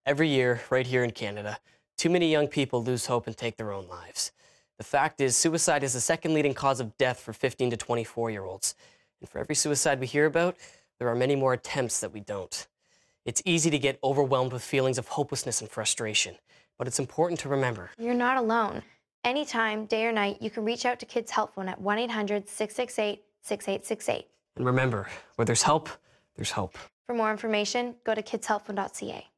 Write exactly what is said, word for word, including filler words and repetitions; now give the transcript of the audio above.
Every year, right here in Canada, too many young people lose hope and take their own lives. The fact is, suicide is the second leading cause of death for fifteen to twenty-four-year-olds. And for every suicide we hear about, there are many more attempts that we don't. It's easy to get overwhelmed with feelings of hopelessness and frustration, but it's important to remember. You're not alone. Anytime, day or night, you can reach out to Kids Help Phone at one eight hundred, six six eight, six eight six eight. And remember, where there's help, there's hope. For more information, go to kids help phone dot c a.